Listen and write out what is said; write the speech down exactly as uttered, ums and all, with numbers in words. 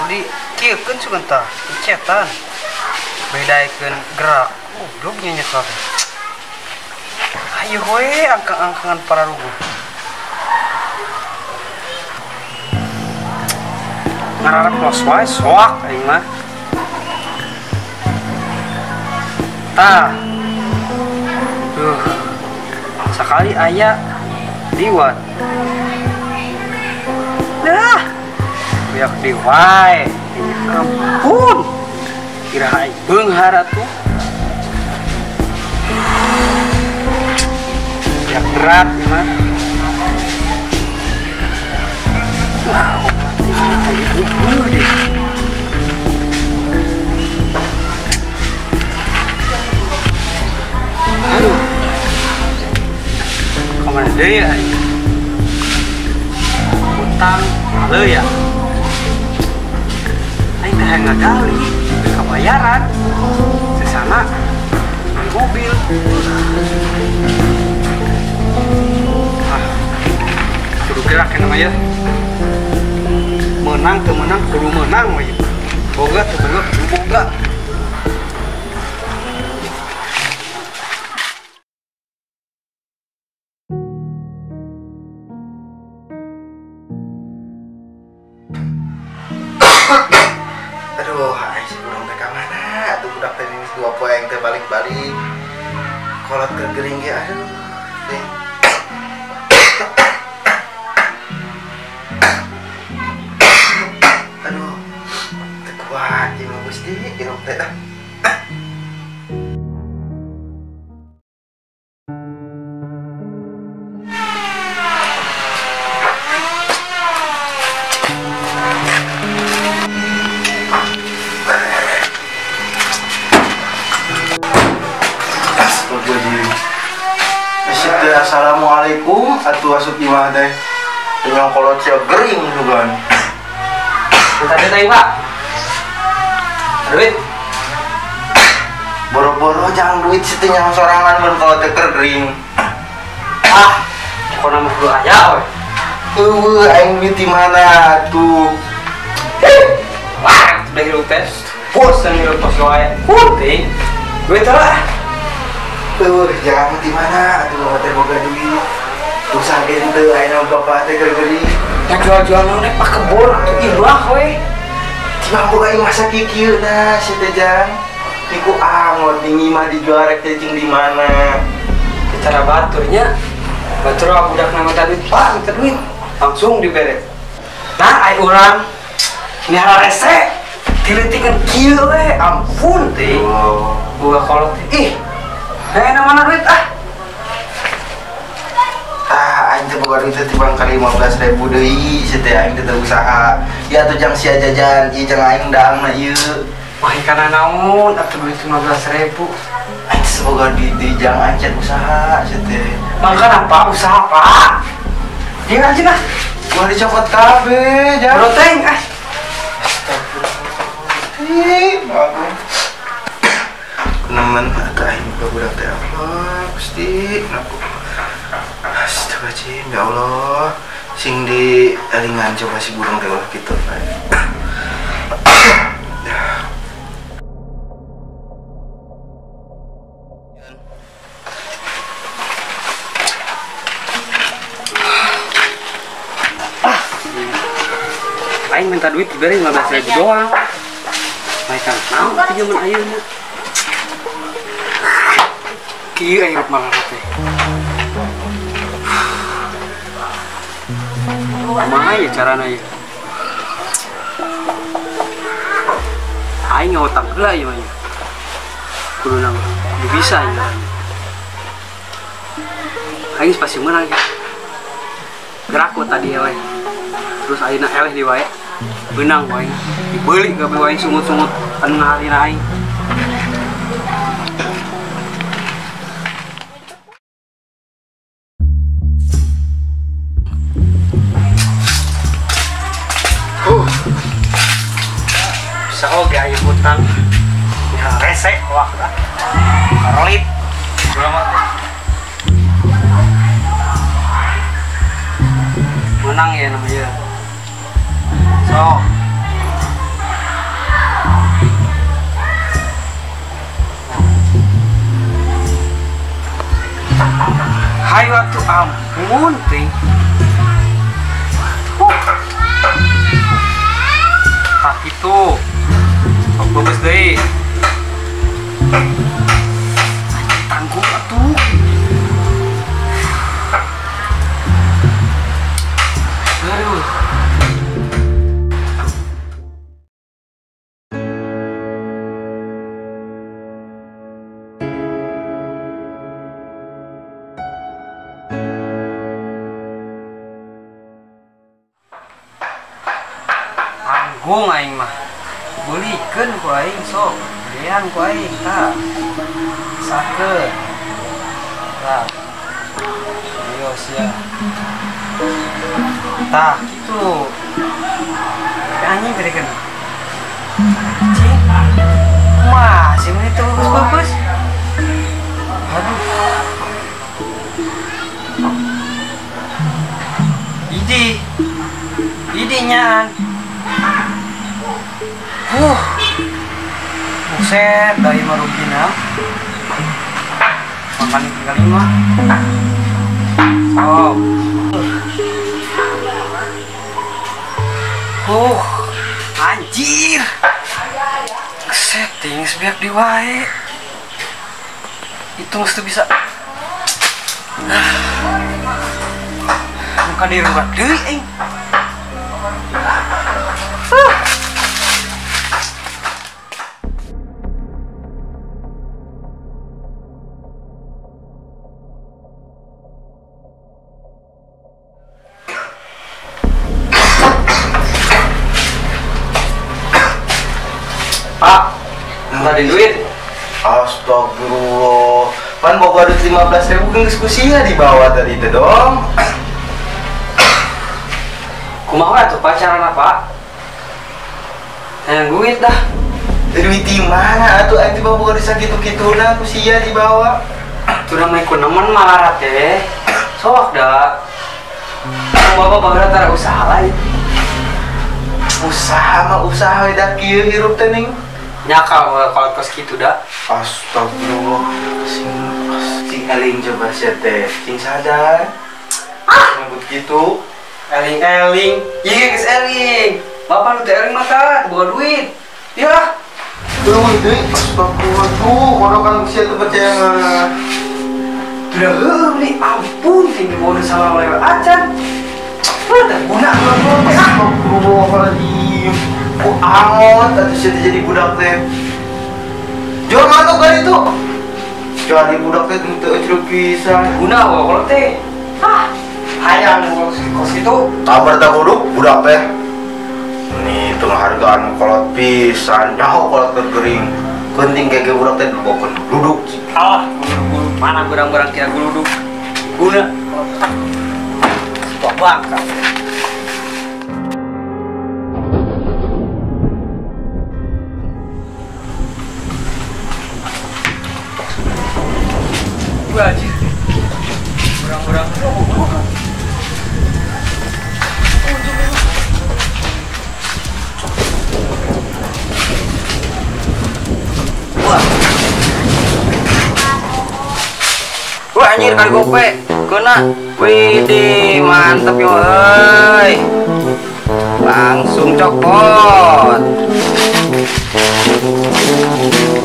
di kieukeun sebentar cetan bedaikeun gerak goblok nya nyekal ayo we angkang-angkangan para ruguh ngararap los wae soak aing mah tah duh sekali aya liwat dah biak diwae ampun kira aing beunghar atuh biak berat mah wow deh aduh kemana deh ya utang halo ya aing teh ngagali kebayaran sesana di mobil ah kudu gerak ya namanya menang tuh menang kudu menang we boga tuh boga kudu boga aduh hai sebelum mereka mana tuh budak teh dua poeng teh balik-balik kolot kegering ge aduh teh aduh teu kuat ieu mah Gusti irung teh Assalamualaikum atuh asup imah teh dengan kolot sia gering juga. tadi teh Pak duit boro-boro jangan duit situ yang sorangan mun kolot teh gering. ah pokona mah kudu aya we Eueuh aing duit di mana tuh? wah udah hirup tes bos yang hirup tos wae penting duit lah. Eueuh jangan di mana atuh teh boga duit. Usaha ente ayeuna bapak teh gering. Yang jual-jual nek pak kebon atuh ilah we. Tiba boga ieu masa kikieu na si teh jang. Niku angot tinggi mah dijual rek teh cing di mana. Cara baturnya batur budak nama duit pak minta duit langsung dibere. Nah ai urang nyara rese dilitikeun kieu we ampun teh. Boga kolot ih. Hei mana duit ah. Ah, aing teh boga duit teh tibang kali lima belas ribu deui, si teh aing teh usaha. Ya atuh jang sia jajan, ieu jang aing daangna ieu. Wah, kana naon atuh duit lima belas ribu. Aing teh boga duit deui jang ancen usaha, si teh. Mangka apa usaha, Pak? Dia aja lah. Gua dicopot kabeh, jang. Broteng ah. Ih, bagus. Nemen atuh aing boga budak teh Allah, Gusti, aku. Astagfirullahaladzim, ya Allah. Sing di elingan coba si burung teh ulah kitu. Aing minta duit diberi lima belas ribu doang. Mereka tahu itu zaman ayeuna. Kieu aing rek malah teh. Kumaha ya carana ya? Aing ngotak heula ieu mah. Kudu nang kudu bisa ieu. Aing pasti menang. Gerak ku tadi we. Terus ayeuna eleh di wae. Beunang wae. Dibeuli gabe wae sumut-sumut anu ngaharina aing. Bisa oge aya hutang. Ya rese waktu karolit. Menang ya namanya. So Hai waktu ampun ting. Ah itu. Oh, bagus deh. Tanggung atuh. Aduh. Tanggung aing mah. Beulikeun ku aing sok. Gedean ku aing tah. Sakeun. Tah. Ayo sia. Tah kitu. Anjing gedekeun. Cing. Masih menit terus bagus. Aduh. Idi. Idinya. Huh, buset dari marugina makan tinggal lima. Oh, huh, anjir, setting sebiak di wae, itu mesti bisa. Muka di rumah deui ing. Pak, minta duit. Astagfirullah. Pan boga duit lima belas ribu kan diskusinya di bawah tadi itu dong. Kumaha tuh pacaran apa? Yang duit dah. Duit di mana? Atuh aing tiba boga disakitu-kituna kusia di bawah. Tuh namanya ku nemen malarat teh. Sok dah. Bapak bagara tara usaha lain. Usaha mah usaha dah kieu hirup teh ning. Nyakal kalau kos gitu dah. Astagfirullah. Sing sing eling coba sia teh. Sing sadar. Ah, nyebut gitu. Eling eling. Iya geus eling. Bapak nu teh eling mata bawa duit. Ya. Duit deui. Astagfirullah tuh, orang sia teu percaya mah. Udah heuli ampun tinggi bodoh salah lewat acan. Udah guna gua teh. Astagfirullahaladzim. Ku angot atuh sia jadi budak teh. Jual mantuk kali itu. Jadi budak teh teu ecruk pisan. Guna gua kalau teh. Ah, hayang kos kos itu. Kabar tak huruf budak teh. Nih tengah hargaan kolot pisan, nyaho kolot tergering. Penting kayak budak teh duduk duduk. Ah, gulu-gulu mana barang-barang kira gulu duduk. Guna. Tua bangka. Gua aja. Barang-barang itu gua. Wah anjir kali gope kena. Widih mantep yo euy. Langsung copot.